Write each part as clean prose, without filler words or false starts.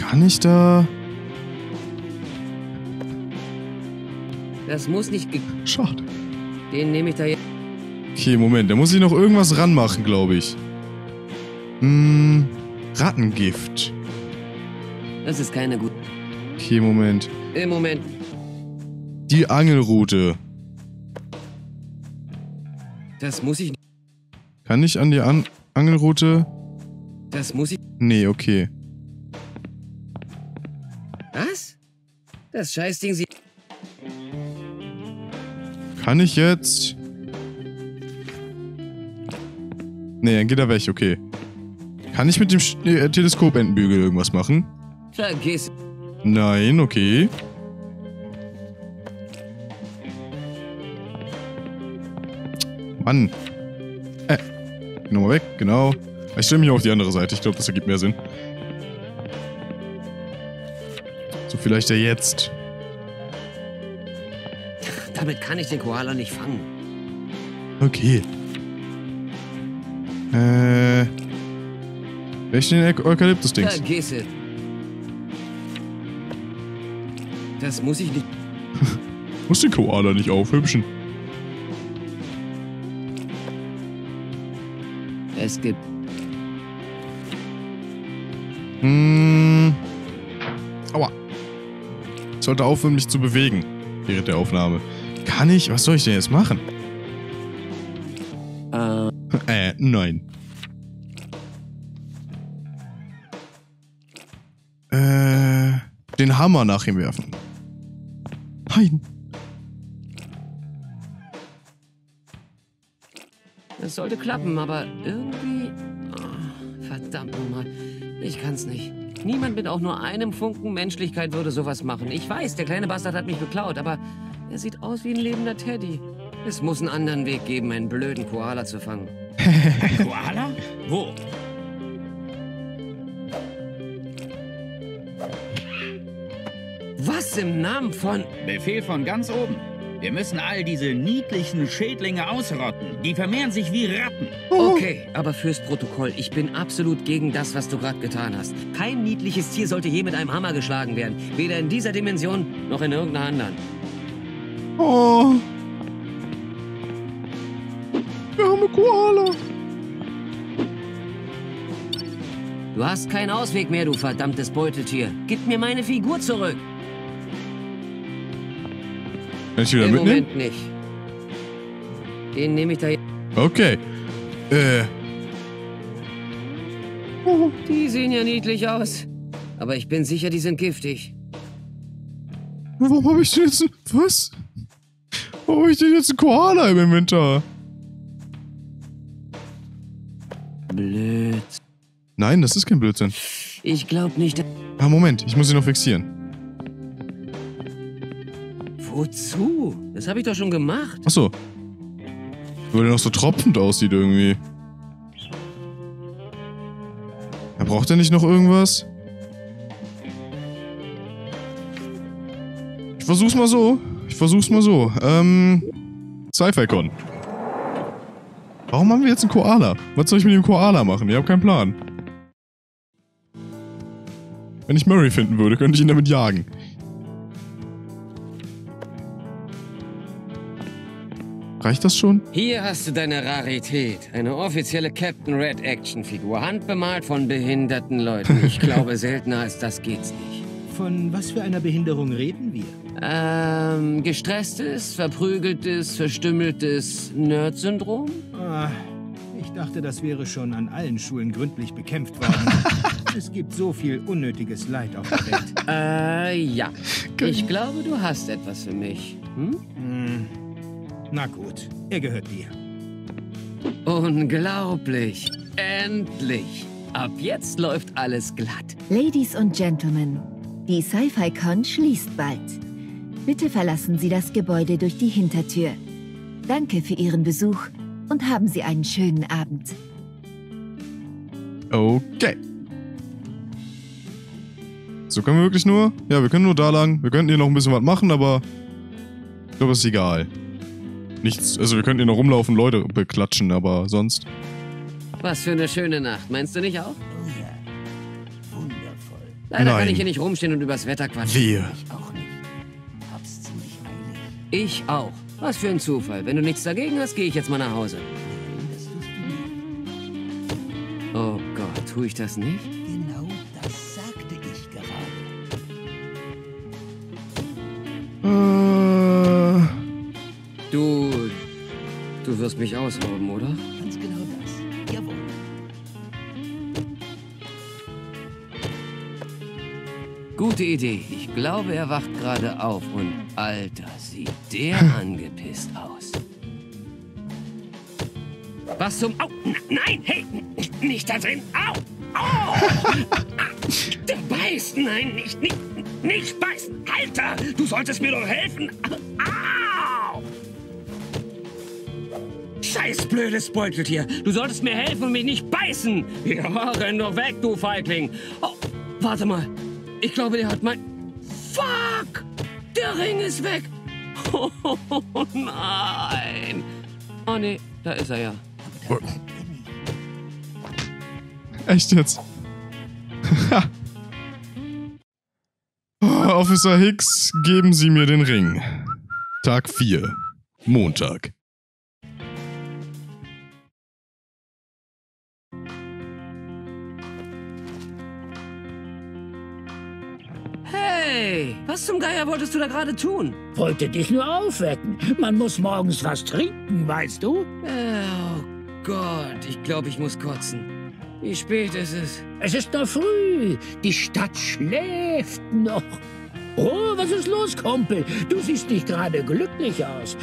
Kann ich da... Das muss nicht... Schade. Den nehme ich da jetzt... Okay, Moment. Da muss ich noch irgendwas ranmachen, glaube ich. Rattengift. Das ist keine gute... Okay, Moment. Im Moment. Die Angelrute. Das muss ich... Kann ich an die Angelrute? Das muss ich... Nee, okay. Was? Das Scheißding sieht... Kann ich jetzt... Nee, dann geht er weg, okay. Kann ich mit dem Teleskopendenbügel irgendwas machen? Vergiss... Nein, okay. Mann. Nochmal weg, genau. Ich stelle mich auf die andere Seite. Ich glaube, das ergibt mehr Sinn. So, vielleicht ja jetzt. Damit kann ich den Koala nicht fangen. Okay. Welchen Eukalyptus-Dings? Vergiss es. Das muss ich nicht... Muss den Koala nicht aufhübschen. Es gibt... Aua. Ich sollte aufhören, mich zu bewegen während der Aufnahme. Kann ich? Was soll ich denn jetzt machen? Nein. Den Hammer nach ihm werfen. Nein. Es sollte klappen, aber irgendwie... Oh, verdammt nochmal. Ich kann's nicht. Niemand mit auch nur einem Funken Menschlichkeit würde sowas machen. Ich weiß, der kleine Bastard hat mich beklaut, aber er sieht aus wie ein lebender Teddy. Es muss einen anderen Weg geben, einen blöden Koala zu fangen. Ein Koala? Wo? Was im Namen von... Befehl von ganz oben. Wir müssen all diese niedlichen Schädlinge ausrotten. Die vermehren sich wie Ratten. Okay, aber fürs Protokoll, ich bin absolut gegen das, was du gerade getan hast. Kein niedliches Tier sollte je mit einem Hammer geschlagen werden. Weder in dieser Dimension, noch in irgendeiner anderen. Oh. Der arme Koala. Du hast keinen Ausweg mehr, du verdammtes Beuteltier. Gib mir meine Figur zurück. Kann ich wieder Im mitnehmen? Moment nicht. Den nehme ich da jetzt. Okay. Die sehen ja niedlich aus. Aber ich bin sicher, die sind giftig. Warum habe ich denn jetzt ein... Was? Warum habe ich denn jetzt einen Koala im Inventar? Blöd. Nein, das ist kein Blödsinn. Ich glaube nicht. Ah, Moment. Ich muss ihn noch fixieren. Wozu? Das habe ich doch schon gemacht. Achso. Weil der noch so tropfend aussieht irgendwie. Braucht er nicht noch irgendwas? Ich versuch's mal so. Sci-Fi-Con. Warum haben wir jetzt einen Koala? Was soll ich mit dem Koala machen? Ich habe keinen Plan. Wenn ich Murray finden würde, könnte ich ihn damit jagen. Reicht das schon? Hier hast du deine Rarität. Eine offizielle Captain Red Action-Figur. Handbemalt von behinderten Leuten. Ich glaube, seltener als das geht's nicht. Von was für einer Behinderung reden wir? Gestresstes, verprügeltes, verstümmeltes Nerd-Syndrom? Ah, ich dachte, das wäre schon an allen Schulen gründlich bekämpft worden. Es gibt so viel unnötiges Leid auf der Welt. Ja. Ich glaube, du hast etwas für mich. Hm? Na gut, er gehört dir. Unglaublich. Endlich. Ab jetzt läuft alles glatt. Ladies und Gentlemen, die Sci-Fi-Con schließt bald. Bitte verlassen Sie das Gebäude durch die Hintertür. Danke für Ihren Besuch und haben Sie einen schönen Abend. Okay. So können wir wirklich nur? Ja, wir können nur da lang. Wir könnten hier noch ein bisschen was machen, aber ich glaube, das ist egal. Nichts, also wir könnten hier noch rumlaufen, Leute beklatschen, aber sonst. Was für eine schöne Nacht, meinst du nicht auch? Oh ja, wundervoll. Leider kann Nein. ich hier nicht rumstehen und übers Wetter quatschen. Wehe. Ich auch nicht. Hab's ziemlich eilig. Ich auch. Was für ein Zufall. Wenn du nichts dagegen hast, gehe ich jetzt mal nach Hause. Das tust du nicht. Oh Gott, tue ich das nicht? Genau das sagte ich gerade. Du wirst mich ausrauben, oder? Ganz genau das. Jawohl. Gute Idee. Ich glaube, er wacht gerade auf und Alter, sieht der angepisst aus. Was zum... Au! Nein! Hey! Nicht da drin! Au! Au! Der beißt! Nein, nicht beißen! Alter! Du solltest mir doch helfen! Au! Scheiß blödes Beuteltier! Du solltest mir helfen und mich nicht beißen! Ja, renn doch weg, du Feigling! Oh, warte mal! Ich glaube, der hat mein... Fuck! Der Ring ist weg! Oh, nein! Oh, nee, da ist er ja. Echt jetzt? Officer Hicks, geben Sie mir den Ring. Tag 4. Montag. Hey, was zum Geier wolltest du da gerade tun? Wollte dich nur aufwecken. Man muss morgens was trinken, weißt du? Oh Gott, ich glaube, ich muss kotzen. Wie spät ist es? Es ist noch früh. Die Stadt schläft noch. Oh, was ist los, Kumpel? Du siehst nicht gerade glücklich aus.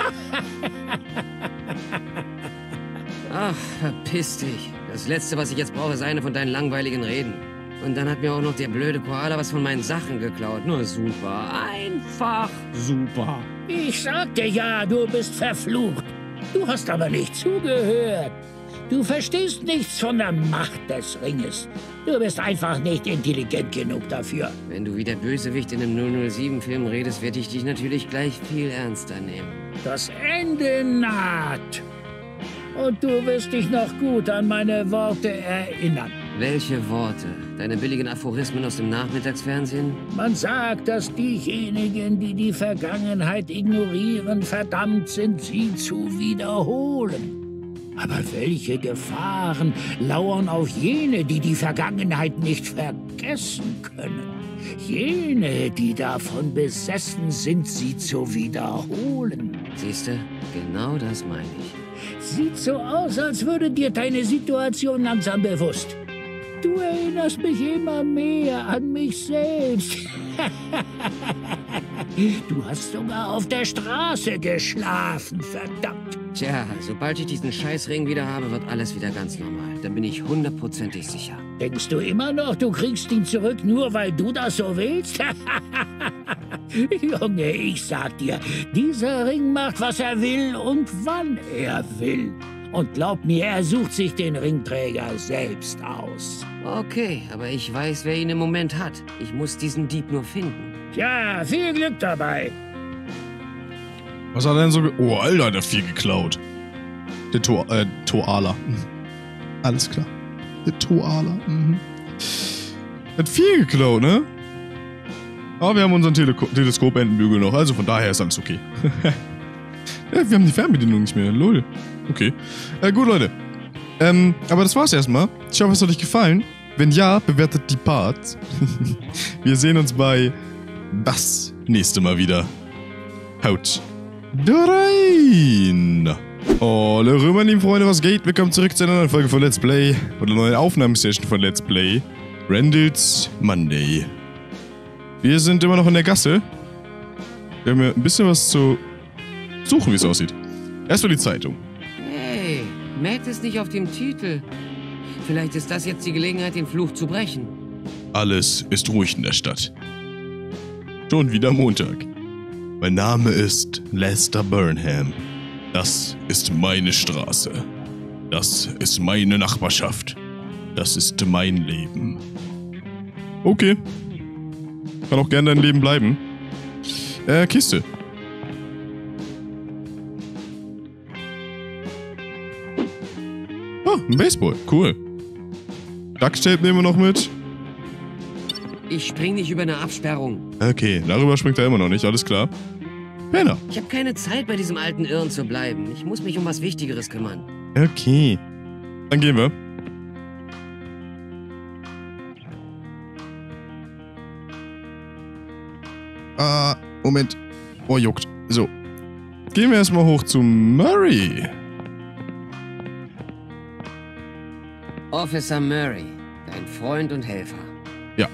Ach, verpiss dich. Das Letzte, was ich jetzt brauche, ist eine von deinen langweiligen Reden. Und dann hat mir auch noch der blöde Koala was von meinen Sachen geklaut. Na super, einfach super. Ich sagte ja, du bist verflucht. Du hast aber nicht zugehört. Du verstehst nichts von der Macht des Ringes. Du bist einfach nicht intelligent genug dafür. Wenn du wie der Bösewicht in einem 007-Film redest, werde ich dich natürlich gleich viel ernster nehmen. Das Ende naht. Und du wirst dich noch gut an meine Worte erinnern. Welche Worte? Deine billigen Aphorismen aus dem Nachmittagsfernsehen? Man sagt, dass diejenigen, die die Vergangenheit ignorieren, verdammt sind, sie zu wiederholen. Aber welche Gefahren lauern auf jene, die die Vergangenheit nicht vergessen können? Jene, die davon besessen sind, sie zu wiederholen. Siehste, genau das meine ich. Sieht so aus, als würde dir deine Situation langsam bewusst. Du erinnerst mich immer mehr an mich selbst. Du hast sogar auf der Straße geschlafen, verdammt. Tja, sobald ich diesen Scheißring wieder habe, wird alles wieder ganz normal. Da bin ich 100%ig sicher. Denkst du immer noch, du kriegst ihn zurück, nur weil du das so willst? Junge, ich sag dir, dieser Ring macht, was er will und wann er will. Und glaub mir, er sucht sich den Ringträger selbst aus. Okay, aber ich weiß, wer ihn im Moment hat. Ich muss diesen Dieb nur finden. Tja, viel Glück dabei. Was hat er denn so Oh, Alter, hat er viel geklaut. Der Toala. Alles klar. Der Toala. Hat viel geklaut, ne? Aber wir haben unseren Teleskopendenbügel noch, also von daher ist alles okay. Ja, wir haben die Fernbedienung nicht mehr. Lol. Okay. Gut, Leute. Aber das war's erstmal. Ich hoffe, es hat euch gefallen. Wenn ja, bewertet die Parts. Wir sehen uns bei das nächste Mal wieder. Haut rein! Alle Römer, lieben Freunde, was geht? Willkommen zurück zu einer neuen Folge von Let's Play. Oder einer neuen Aufnahmesession von Let's Play. Randall's Monday. Wir sind immer noch in der Gasse. Wir haben ja ein bisschen was zu suchen, wie es aussieht. Erstmal die Zeitung. Hey, Matt ist nicht auf dem Titel. Vielleicht ist das jetzt die Gelegenheit, den Fluch zu brechen. Alles ist ruhig in der Stadt. Schon wieder Montag. Mein Name ist Lester Burnham. Das ist meine Straße. Das ist meine Nachbarschaft. Das ist mein Leben. Okay. Kann auch gerne dein Leben bleiben. Kiste. Ah, ein Baseball. Cool. Ducktape nehmen wir noch mit. Ich spring nicht über eine Absperrung. Okay, darüber springt er immer noch nicht, alles klar. Penner. Ich habe keine Zeit, bei diesem alten Irren zu bleiben. Ich muss mich um was Wichtigeres kümmern. Okay. Dann gehen wir. Moment. Oh, juckt. So. Gehen wir erstmal hoch zu Murray. Officer Murray, dein Freund und Helfer. Ja.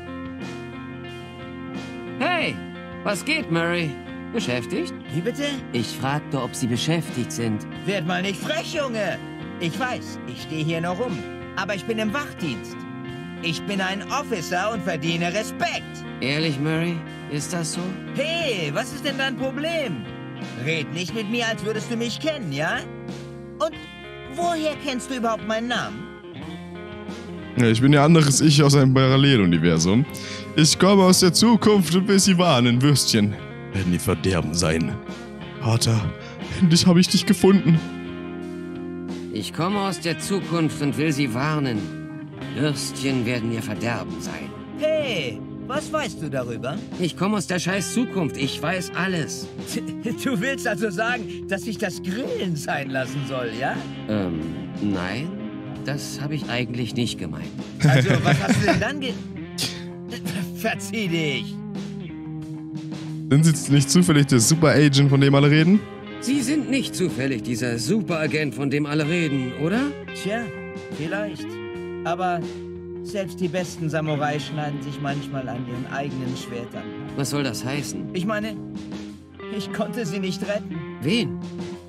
Hey, was geht, Murray? Beschäftigt? Wie bitte? Ich fragte, ob Sie beschäftigt sind. Werd mal nicht frech, Junge. Ich weiß, ich stehe hier noch rum. Aber ich bin im Wachdienst. Ich bin ein Officer und verdiene Respekt. Ehrlich, Murray? Ist das so? Hey, was ist denn dein Problem? Red nicht mit mir, als würdest du mich kennen, ja? Und woher kennst du überhaupt meinen Namen? Ja, ich bin ja anderes Ich aus einem Paralleluniversum. Ich komme aus der Zukunft und will Sie warnen, Würstchen. Werden die Verderben sein. Vater, endlich habe ich dich gefunden. Ich komme aus der Zukunft und will Sie warnen. Würstchen werden ihr Verderben sein. Hey, was weißt du darüber? Ich komme aus der scheiß Zukunft. Ich weiß alles. Du willst also sagen, dass ich das Grillen sein lassen soll, ja? Nein. Das habe ich eigentlich nicht gemeint. Also, was hast du denn dann Verzieh dich. Sind Sie jetzt nicht zufällig der Super-Agent, von dem alle reden? Sie sind nicht zufällig dieser Superagent, von dem alle reden, oder? Tja, vielleicht. Aber selbst die besten Samurai schneiden sich manchmal an ihren eigenen Schwertern. Was soll das heißen? Ich meine, ich konnte sie nicht retten. Wen?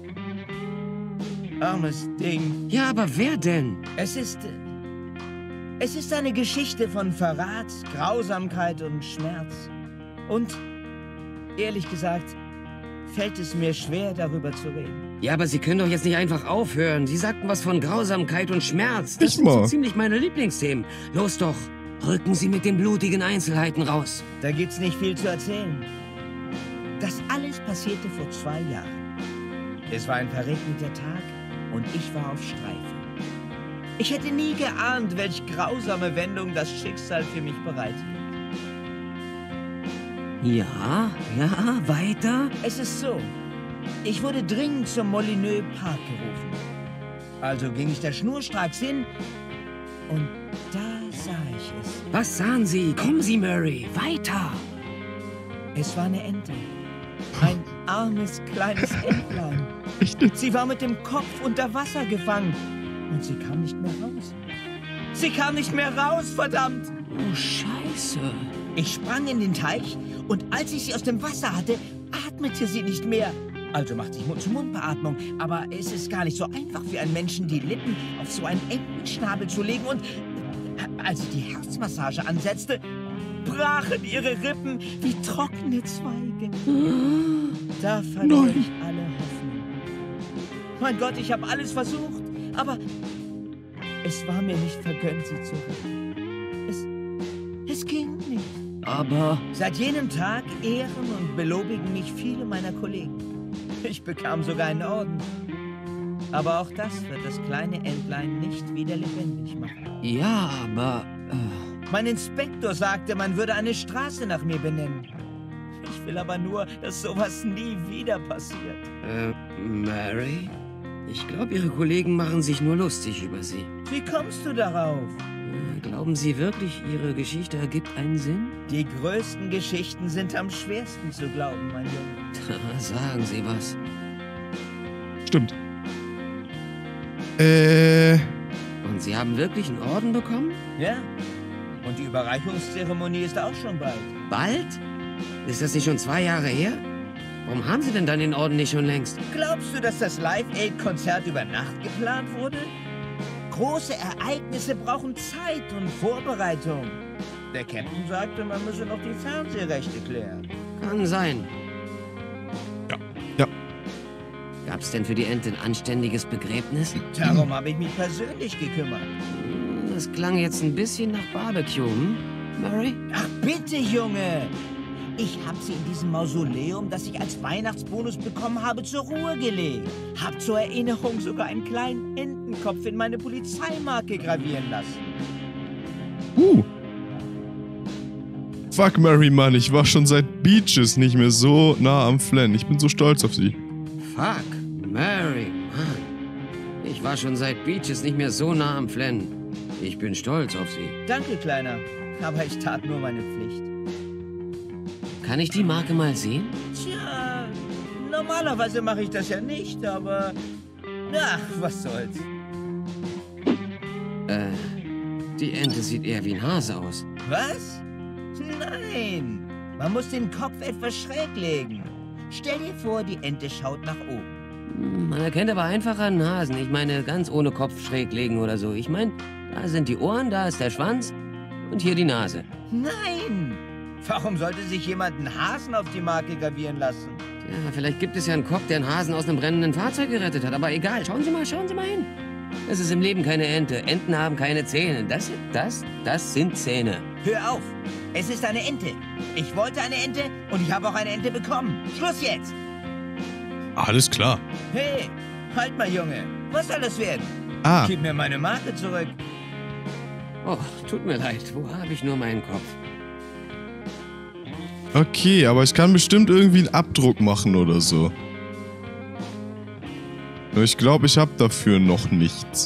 Armes Ding. Ja, aber wer denn? Es ist eine Geschichte von Verrat, Grausamkeit und Schmerz. Und, ehrlich gesagt, fällt es mir schwer, darüber zu reden. Ja, aber Sie können doch jetzt nicht einfach aufhören. Sie sagten was von Grausamkeit und Schmerz. Das Ich sind mal. so ziemlich meine Lieblingsthemen. Los doch, rücken Sie mit den blutigen Einzelheiten raus. Da gibt's nicht viel zu erzählen. Das alles passierte vor 2 Jahren. Es war ein verregneter Tag und ich war auf Streife. Ich hätte nie geahnt, welch grausame Wendung das Schicksal für mich bereithält. Ja, weiter? Es ist so, ich wurde dringend zum Molineux Park gerufen. Also ging ich da schnurstracks hin und da sah ich es. Was sahen Sie? Kommen Sie, Murray, weiter! Es war eine Ente. Ein armes, kleines Entlein. Echt? Sie war mit dem Kopf unter Wasser gefangen und sie kam nicht mehr raus. Sie kam nicht mehr raus, verdammt! Oh, Scheiße. Ich sprang in den Teich und als ich sie aus dem Wasser hatte, atmete sie nicht mehr. Also machte ich Mund-zu-Mund-Beatmung, aber es ist gar nicht so einfach für einen Menschen, die Lippen auf so einen Entenschnabel zu legen. Und als ich die Herzmassage ansetzte, brachen ihre Rippen wie trockene Zweige. Da verlor ich alle Hoffnung. Mein Gott, ich habe alles versucht, aber es war mir nicht vergönnt, sie zu retten. Es ging nicht. Aber... Seit jenem Tag ehren und belobigen mich viele meiner Kollegen. Ich bekam sogar einen Orden. Aber auch das wird das kleine Entlein nicht wieder lebendig machen. Ja, aber... Mein Inspektor sagte, man würde eine Straße nach mir benennen. Ich will aber nur, dass sowas nie wieder passiert. Mary? Ich glaube, Ihre Kollegen machen sich nur lustig über Sie. Wie kommst du darauf? Glauben Sie wirklich, Ihre Geschichte ergibt einen Sinn? Die größten Geschichten sind am schwersten zu glauben, mein Junge. Sagen Sie was. Stimmt. Und Sie haben wirklich einen Orden bekommen? Ja. Und die Überreichungszeremonie ist auch schon bald. Bald? Ist das nicht schon 2 Jahre her? Warum haben Sie denn dann den Orden nicht schon längst? Glaubst du, dass das Live-Aid-Konzert über Nacht geplant wurde? Große Ereignisse brauchen Zeit und Vorbereitung. Der Captain sagte, man müsse noch die Fernsehrechte klären. Kann sein. Ja. Gab's denn für die Ente ein anständiges Begräbnis? Darum habe ich mich persönlich gekümmert. Das klang jetzt ein bisschen nach Barbecue, hm? Murray? Ach bitte, Junge! Ich habe sie in diesem Mausoleum, das ich als Weihnachtsbonus bekommen habe, zur Ruhe gelegt. Hab zur Erinnerung sogar einen kleinen Entenkopf in meine Polizeimarke gravieren lassen. Fuck, Mary, Mann, ich war schon seit Beaches nicht mehr so nah am Flenn. Ich bin so stolz auf sie. Fuck, Mary, Mann. Ich war schon seit Beaches nicht mehr so nah am Flenn. Ich bin stolz auf sie. Danke, Kleiner. Aber ich tat nur meine Pflicht. Kann ich die Marke mal sehen? Tja, normalerweise mache ich das ja nicht, aber... Ach, was soll's. Die Ente sieht eher wie ein Hase aus. Was? Nein. Man muss den Kopf etwas schräg legen. Stell dir vor, die Ente schaut nach oben. Man erkennt aber einfach einen Hasen. Ich meine, ganz ohne Kopf schräg legen oder so. Ich meine, da sind die Ohren, da ist der Schwanz und hier die Nase. Nein. Warum sollte sich jemand einen Hasen auf die Marke gravieren lassen? Ja, vielleicht gibt es ja einen Kopf, der einen Hasen aus einem brennenden Fahrzeug gerettet hat. Aber egal, schauen Sie mal hin. Es ist im Leben keine Ente. Enten haben keine Zähne. Das sind Zähne. Hör auf. Es ist eine Ente. Ich wollte eine Ente und ich habe auch eine Ente bekommen. Schluss jetzt. Alles klar. Hey, halt mal, Junge. Was soll das werden? Ah, Gib mir meine Marke zurück. Oh, tut mir leid. Wo habe ich nur meinen Kopf? okay, aber ich kann bestimmt irgendwie einen Abdruck machen oder so. Nur ich glaube, ich habe dafür noch nichts.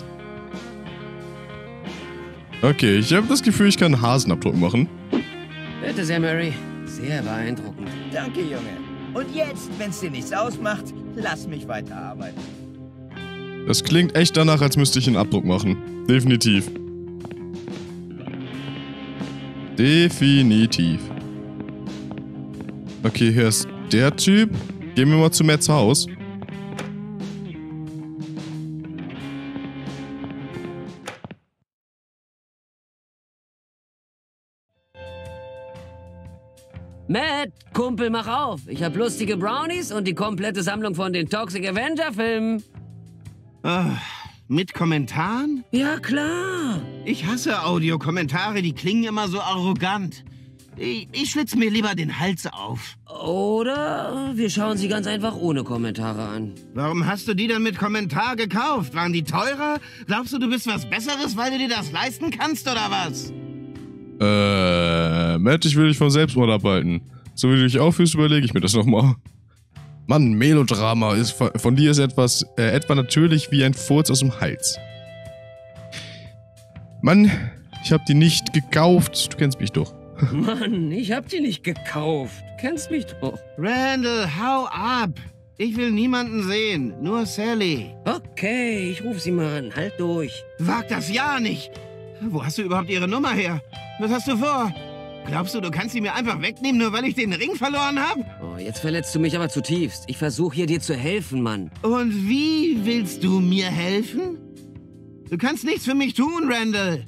Okay, ich habe das Gefühl, ich kann einen Hasenabdruck machen. Bitte sehr, Mary. Sehr beeindruckend. Danke, Junge. Und jetzt, wenn's dir nichts ausmacht, lass mich weiterarbeiten. Das klingt echt danach, als müsste ich einen Abdruck machen. Definitiv. Definitiv. Okay, hier ist der Typ. Gehen wir mal zu Matts Haus. Matt, Kumpel, mach auf. Ich hab lustige Brownies und die komplette Sammlung von den Toxic Avenger-Filmen. Mit Kommentaren? Ja, klar. Ich hasse Audiokommentare, die klingen immer so arrogant. Ich schlitze mir lieber den Hals auf. Oder wir schauen sie ganz einfach ohne Kommentare an. Warum hast du die denn mit Kommentar gekauft? Waren die teurer? Glaubst du, du bist was Besseres, weil du dir das leisten kannst, oder was? Matt, ich will dich vom Selbstmord abhalten. So wie du dich aufführst, überlege ich mir das nochmal. Mann, Melodrama ist von dir ist etwa natürlich wie ein Furz aus dem Hals. Mann, ich hab die nicht gekauft. Du kennst mich doch. Mann, ich hab die nicht gekauft. Kennst mich doch. Randall, hau ab! Ich will niemanden sehen, nur Sally. Okay, ich ruf sie mal an. Halt durch. Wag das ja nicht! Wo hast du überhaupt ihre Nummer her? Was hast du vor? Glaubst du, du kannst sie mir einfach wegnehmen, nur weil ich den Ring verloren habe? Oh, jetzt verletzt du mich aber zutiefst. Ich versuche hier dir zu helfen, Mann. Und wie willst du mir helfen? Du kannst nichts für mich tun, Randall.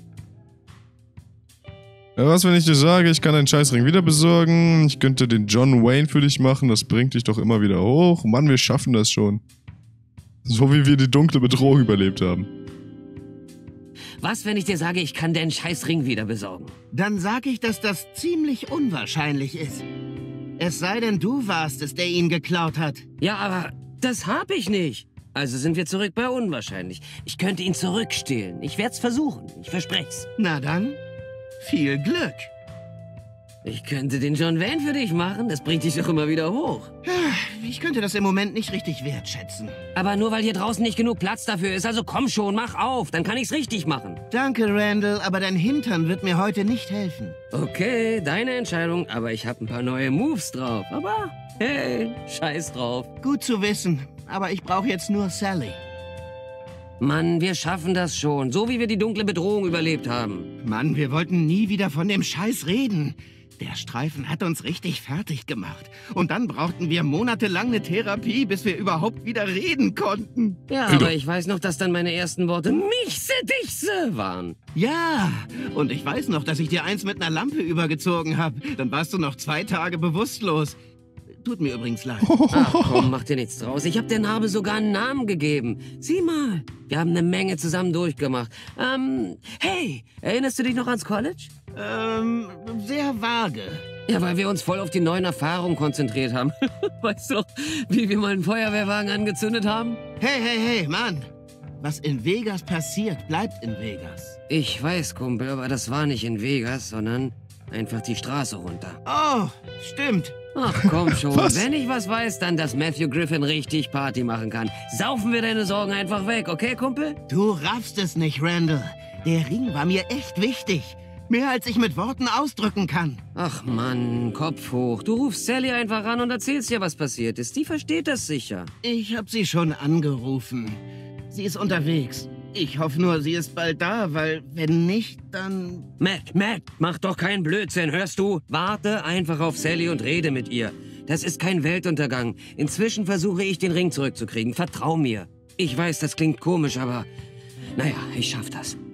Ja, was, wenn ich dir sage, ich kann deinen Scheißring wieder besorgen? Ich könnte den John Wayne für dich machen, das bringt dich doch immer wieder hoch. Mann, wir schaffen das schon. So wie wir die dunkle Bedrohung überlebt haben. Was, wenn ich dir sage, ich kann deinen Scheißring wieder besorgen? Dann sag ich, dass das ziemlich unwahrscheinlich ist. Es sei denn, du warst es, der ihn geklaut hat. Ja, aber das hab ich nicht. Also sind wir zurück bei unwahrscheinlich. Ich könnte ihn zurückstehlen. Ich werd's versuchen. Ich versprech's. Na dann, viel Glück. Ich könnte den John Wayne für dich machen. Das bringt dich doch immer wieder hoch. Ich könnte das im Moment nicht richtig wertschätzen. Aber nur weil hier draußen nicht genug Platz dafür ist. Also komm schon, mach auf. Dann kann ich's richtig machen. Danke, Randall, aber dein Hintern wird mir heute nicht helfen. Okay, deine Entscheidung. Aber ich hab ein paar neue Moves drauf. Aber hey, scheiß drauf. Gut zu wissen, aber ich brauche jetzt nur Sally. Mann, wir schaffen das schon. So wie wir die dunkle Bedrohung überlebt haben. Mann, wir wollten nie wieder von dem Scheiß reden. Der Streifen hat uns richtig fertig gemacht. Und dann brauchten wir monatelang eine Therapie, bis wir überhaupt wieder reden konnten. Ja, aber ich weiß noch, dass dann meine ersten Worte Michse Dichse waren. Ja, und ich weiß noch, dass ich dir eins mit einer Lampe übergezogen habe. Dann warst du noch 2 Tage bewusstlos. Tut mir übrigens leid. Ach komm, mach dir nichts draus. Ich habe der Narbe sogar einen Namen gegeben. Sieh mal, wir haben eine Menge zusammen durchgemacht. Hey, erinnerst du dich noch ans College? Sehr vage. Ja, weil wir uns voll auf die neuen Erfahrungen konzentriert haben. Weißt du noch, wie wir mal einen Feuerwehrwagen angezündet haben? Hey, Mann. Was in Vegas passiert, bleibt in Vegas. Ich weiß, Kumpel, aber das war nicht in Vegas, sondern einfach die Straße runter. Oh, stimmt. Ach komm schon, Was? wenn ich was weiß, dann, dass Matthew Griffin richtig Party machen kann. Saufen wir deine Sorgen einfach weg, okay, Kumpel? Du raffst es nicht, Randall. Der Ring war mir echt wichtig. Mehr als ich mit Worten ausdrücken kann. Ach Mann, Kopf hoch. Du rufst Sally einfach an und erzählst ihr, was passiert ist. Die versteht das sicher. Ich hab sie schon angerufen. Sie ist unterwegs. Ich hoffe nur, sie ist bald da, weil wenn nicht, dann... Matt, mach doch keinen Blödsinn, hörst du? Warte einfach auf Sally und rede mit ihr. Das ist kein Weltuntergang. Inzwischen versuche ich, den Ring zurückzukriegen. Vertrau mir. Ich weiß, das klingt komisch, aber... Naja, ich schaff das.